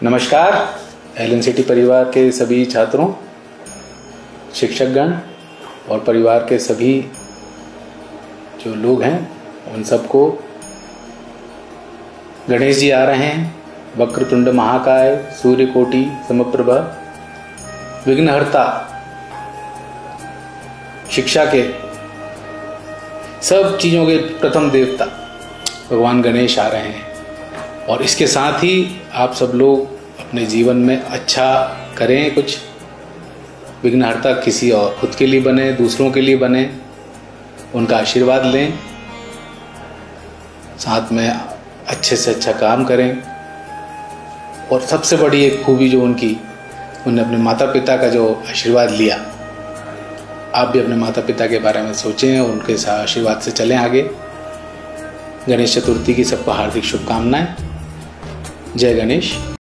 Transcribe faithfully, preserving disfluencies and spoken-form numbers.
नमस्कार। Elon city परिवार के सभी छात्रों, शिक्षकगण और परिवार के सभी जो लोग हैं उन सबको गणेश जी आ रहे हैं। वक्रतुंड महाकाय, सूर्यकोटि समप्रभा, विघ्नहर्ता, शिक्षा के सब चीज़ों के प्रथम देवता भगवान गणेश आ रहे हैं। और इसके साथ ही आप सब लोग अपने जीवन में अच्छा करें, कुछ विघ्नहर्ता किसी और खुद के लिए बने, दूसरों के लिए बने, उनका आशीर्वाद लें, साथ में अच्छे से अच्छा काम करें। और सबसे बड़ी एक खूबी जो उनकी, उन्होंने अपने माता पिता का जो आशीर्वाद लिया, आप भी अपने माता पिता के बारे में सोचें और उनके साथ आशीर्वाद से चलें आगे। गणेश चतुर्थी की सबको हार्दिक शुभकामनाएं। जय गणेश।